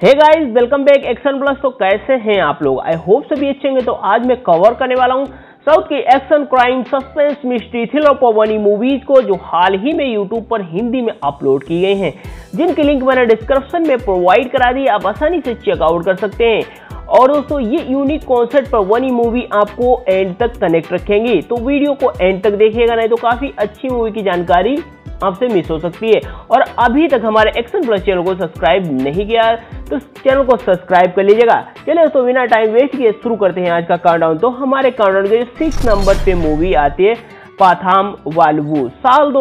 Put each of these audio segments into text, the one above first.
हे guys, welcome back action plus. तो कैसे हैं आप लोग? आई होप सभी अच्छे होंगे। तो आज मैं कवर करने वाला हूं साउथ की action crime suspense mystery thriller पवनी मूवीज को, जो हाल ही में यूट्यूब पर हिंदी में अपलोड की गई हैं, जिनकी लिंक मैंने डिस्क्रिप्शन में प्रोवाइड करा दी। आप आसानी से चेकआउट कर सकते हैं। और दोस्तों, ये यूनिक कॉन्सेप्ट पर बनी मूवी आपको एंड तक कनेक्ट रखेंगी, तो वीडियो को एंड तक देखिएगा, नहीं तो काफी अच्छी मूवी की जानकारी आपसे मिस हो सकती है। और अभी तक हमारे एक्शन प्लस चैनल को सब्सक्राइब नहीं किया तो चैनल को सब्सक्राइब कर लीजिएगा। चलिए तो बिना टाइम वेस्ट किए शुरू करते हैं आज का काउंटडाउन। तो हमारे काउंटडाउन के 6 नंबर पे मूवी आती है पाथाम वालवू। साल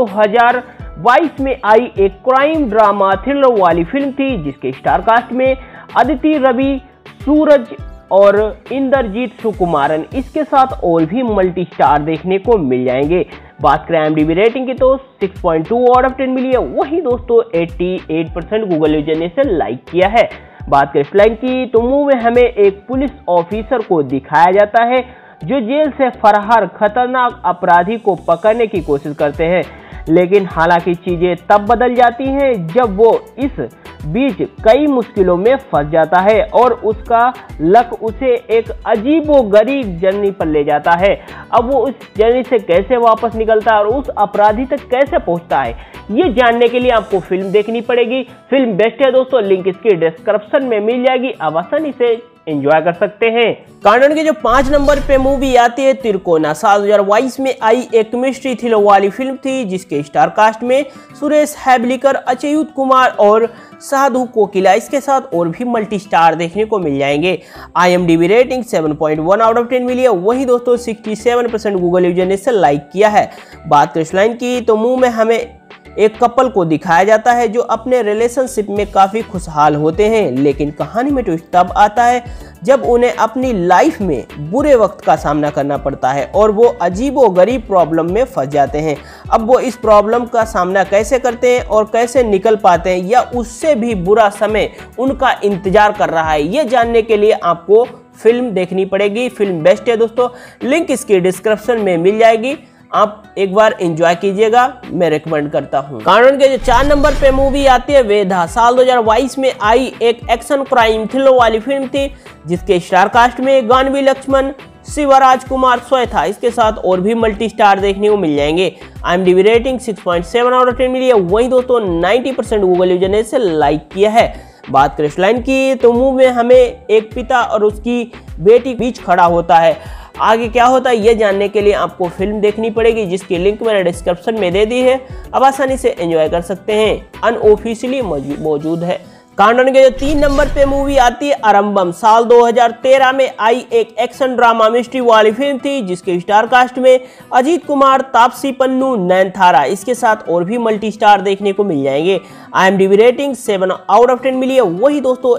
2022 में आई एक क्राइम ड्रामा थ्रिलर वाली फिल्म थी, जिसके स्टार कास्ट में अदिति रवि, सूरज और इंद्रजीत सुकुमारन, इसके साथ और भी मल्टी स्टार देखने को मिल जाएंगे। बात करें IMDb रेटिंग की तो 6.2 आउट ऑफ 10 मिली है। वही दोस्तों 88% गूगल यूजर ने इसे लाइक किया है। बात करें स्लाइड की तो मूवी में हमें एक पुलिस ऑफिसर को दिखाया जाता है, जो जेल से फरार खतरनाक अपराधी को पकड़ने की कोशिश करते हैं। लेकिन हालांकि चीजें तब बदल जाती हैं जब वो इस बीच कई मुश्किलों में फंस जाता है और उसका लक उसे एक अजीबोगरीब जर्नी पर ले जाता है। अब वो उस जर्नी से कैसे वापस निकलता है और उस अपराधी तक कैसे पहुंचता है, ये जानने के लिए आपको फिल्म देखनी पड़ेगी। फिल्म बेस्ट है दोस्तों, लिंक इसकी डिस्क्रिप्शन में मिल जाएगी, आप आसानी से एंजॉय कर सकते हैं। काउंटडाउन के जो 5 नंबर पे मूवी आती है तिरकोना। साल 2022 में आई एक मिस्ट्री थ्रिलर वाली फिल्म थी, जिसके स्टार कास्ट में सुरेश हैबलीकर, अच्युत कुमार और साधु कोकिला, इसके साथ और भी मल्टी स्टार देखने को मिल जाएंगे। IMDb रेटिंग 7.1 आउट ऑफ 10 मिली है। वही दोस्तों 67% गूगल यूजर ने इसे लाइक किया है। बात करें लाइन की तो मूवी में हमें एक कपल को दिखाया जाता है, जो अपने रिलेशनशिप में काफी खुशहाल होते हैं। लेकिन कहानी में ट्विस्ट तब आता है जब उन्हें अपनी लाइफ में बुरे वक्त का सामना करना पड़ता है और वो अजीबोगरीब प्रॉब्लम में फंस जाते हैं। अब वो इस प्रॉब्लम का सामना कैसे करते हैं और कैसे निकल पाते हैं, या उससे भी बुरा समय उनका इंतजार कर रहा है, ये जानने के लिए आपको फिल्म देखनी पड़ेगी। फिल्म बेस्ट है दोस्तों, लिंक इसकी डिस्क्रिप्शन में मिल जाएगी, आप एक बार एंजॉय कीजिएगा, मैं रिकमेंड करता हूं। काउंटडाउन के जो 4 नंबर पे मूवी आती है वेधा। साल 2022 में आई एक एक्शन क्राइम थ्रिलर वाली फिल्म थी, जिसके स्टार कास्ट में गानवी लक्ष्मण, शिवराज कुमार स्वय था, इसके साथ और भी मल्टी स्टार देखने को मिल जाएंगे। IMDb रेटिंग 6.7 आउट ऑफ 10 मिली है। वही दोस्तों 90% गूगल यूजर ने इसे लाइक किया है। बात करें लाइन की तो मूवी में हमें एक पिता और उसकी बेटी बीच खड़ा होता है। आगे क्या होता है ये जानने के लिए आपको फिल्म देखनी पड़ेगी, जिसकी लिंक मैंने डिस्क्रिप्शन में दे दी है, आप आसानी से एंजॉय कर सकते हैं, अनऑफिशियली मौजूद है। काउंटडाउन के जो 3 नंबर पे मूवी आती है अरंबम। साल 2013 में आई एक एक्शन ड्रामा मिस्ट्री वाली फिल्म थी, जिसके स्टार कास्ट में अजीत कुमार, तापसी पन्नू, नयनतारा, इसके साथ और भी मल्टी स्टार देखने को मिल जाएंगे। IMDb रेटिंग 7 आउट ऑफ 10 मिली है। वही दोस्तों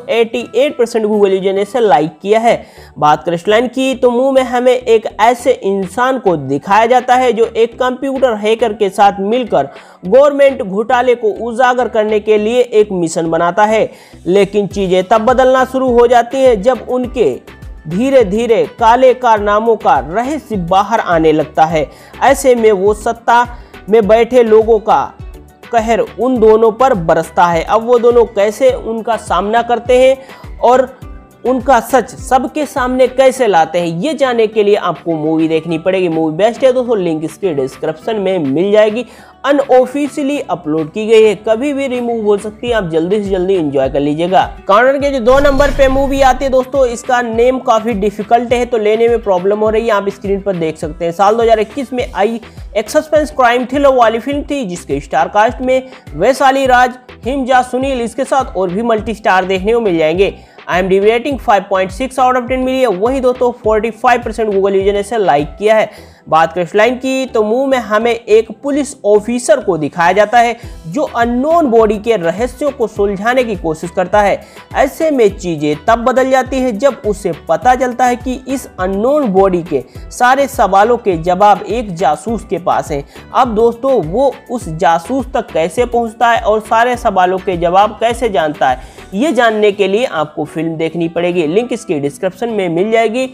88% गूगल यूजर ने इसे लाइक किया है। बात करें लाइन की तो मुंह में हमें एक ऐसे इंसान को दिखाया जाता है, जो एक कंप्यूटर हैकर के साथ मिलकर गवर्नमेंट घोटाले को उजागर करने के लिए एक मिशन बनाता है। लेकिन चीजें तब बदलना शुरू हो जाती हैं जब उनके धीरे धीरे काले कारनामों का रहस्य बाहर आने लगता है। ऐसे में वो सत्ता में बैठे लोगों का कहर उन दोनों पर बरसता है। अब वो दोनों कैसे उनका सामना करते हैं और उनका सच सबके सामने कैसे लाते हैं, ये जानने के लिए आपको मूवी देखनी पड़ेगी। मूवी बेस्ट है दोस्तों, लिंक इसके डिस्क्रिप्शन में मिल जाएगी, अनऑफिशियली अपलोड की गई है, कभी भी रिमूव हो सकती है, आप जल्दी से जल्दी एंजॉय कर लीजिएगा। काउंटडाउन के जो 2 नंबर पे मूवी आती है दोस्तों, इसका नेम काफी डिफिकल्ट है तो लेने में प्रॉब्लम हो रही है, आप स्क्रीन पर देख सकते हैं। साल 2021 में आई एक सस्पेंस क्राइम थ्रिलर वाली फिल्म थी, जिसके स्टार कास्ट में वैशाली राज, हिमजा सुनील, इसके साथ और भी मल्टी स्टार देखने को मिल जाएंगे। IMDb रेटिंग 5.6 आउट ऑफ 10 मिली है। वही दोस्तों 45% गूगल यूजर ने इसे लाइक किया है। बात करें लाइन की तो मुंह में हमें एक पुलिस ऑफिसर को दिखाया जाता है, जो अननोन बॉडी के रहस्यों को सुलझाने की कोशिश करता है। ऐसे में चीजें तब बदल जाती है जब उसे पता चलता है कि इस अननोन बॉडी के सारे सवालों के जवाब एक जासूस के पास हैं। अब दोस्तों वो उस जासूस तक कैसे पहुंचता है और सारे सवालों के जवाब कैसे जानता है, ये जानने के लिए आपको फिल्म देखनी पड़ेगी। लिंक इसकी डिस्क्रिप्शन में मिल जाएगी,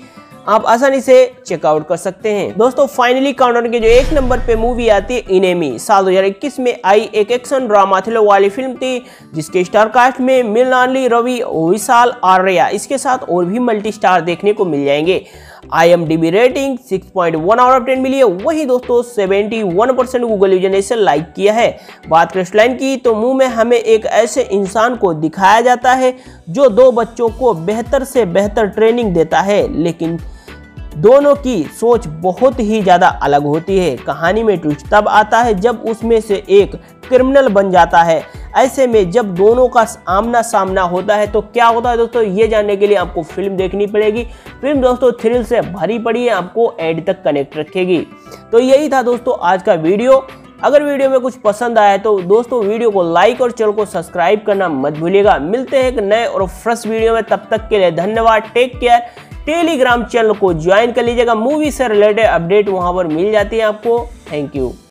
आप आसानी से चेकआउट कर सकते हैं। दोस्तों फाइनली काउंटडाउन के जो 1 नंबर पे मूवी आती है इनेमी, साल 2021 में आई एक एक्शन ड्रामा थ्रिलर वाली फिल्म थी जिसके स्टार कास्ट में मृणाली, रवि, विशाल, आर्या, इसके साथ और भी मल्टी स्टार देखने को मिल जाएंगे। IMDb रेटिंग 6.1 आउट ऑफ 10 मिली है। वही दोस्तों 71% गूगल यूजर ने इसे लाइक किया है। बात क्रेस्ट लाइन की तो मुंह में हमें एक ऐसे इंसान को दिखाया जाता है जो 2 बच्चों को बेहतर से बेहतर ट्रेनिंग देता है, लेकिन दोनों की सोच बहुत ही ज़्यादा अलग होती है। कहानी में ट्विस्ट तब आता है जब उसमें से एक क्रिमिनल बन जाता है। ऐसे में जब दोनों का आमना सामना होता है तो क्या होता है दोस्तों, ये जानने के लिए आपको फिल्म देखनी पड़ेगी। फिल्म दोस्तों थ्रिल से भरी पड़ी है, आपको एंड तक कनेक्ट रखेगी। तो यही था दोस्तों आज का वीडियो। अगर वीडियो में कुछ पसंद आया तो दोस्तों वीडियो को लाइक और चैनल को सब्सक्राइब करना मत भूलिएगा। मिलते हैं एक नए और फ्रेश वीडियो में, तब तक के लिए धन्यवाद। Take care. टेलीग्राम चैनल को ज्वाइन कर लीजिएगा, मूवी से रिलेटेड अपडेट वहां पर मिल जाती है आपको। Thank you.